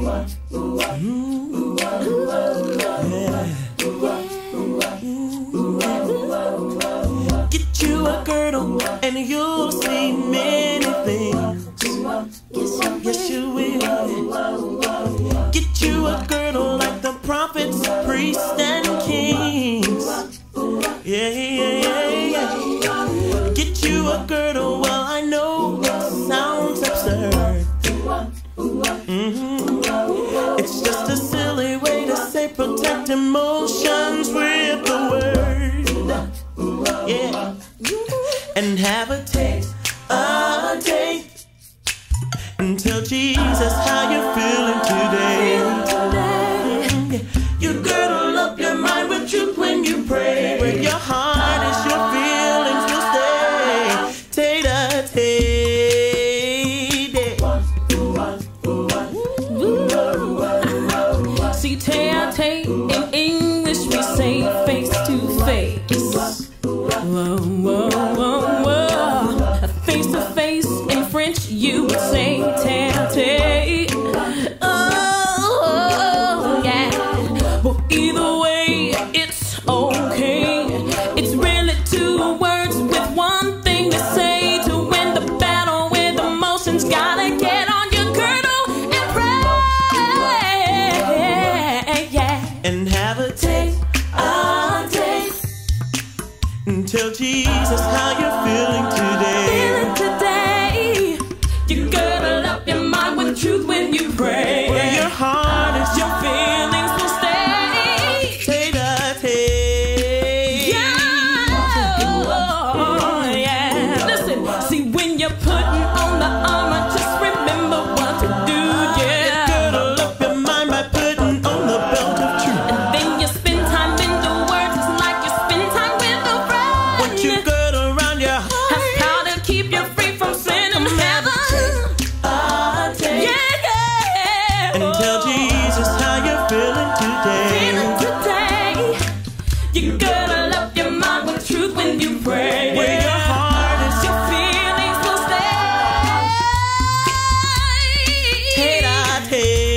Get you a girdle and you'll see many things. Yes, you will. Get you a girdle like the prophets, priests, and kings. Yeah, yeah, yeah, yeah. Get you a girdle, well, I know it sounds absurd. It's just a silly way to say protect emotions with the word. Yeah. And have a taste, until Jesus, how you feeling today? You girdle up your mind with truth when you pray. Where your heart is, your feelings will stay. Tet-A-Tet. See, Tet-A-Tet in English we say face to face. Whoa, whoa, whoa, whoa. Face to face in French you would say Tet-A-Tet. Oh, yeah. Well, either way, it's okay. It's really two words with one thing to say. To win the battle with emotions, gotta get on your girdle and pray. Yeah. And have a taste, until Jesus, how you feeling today? Feeling today. You girdle up your mind with truth when you pray. Where your heart is, your feelings will stay. Tet-A-Tet. Yeah, yeah. Listen, see when you're putting on the armor, just remember what to do. Yeah. Girdle up your mind by putting on the belt of truth. And then you spend time in the words, it's like you spend time with a friend. What you girdle around your heart, that's how to keep you free from sin and heaven. Yeah. Until Jesus, how you feeling today? Feeling today. You girdle up your mind with truth when you pray. Where your heart is, your feelings will stay. Tet-A-Tet.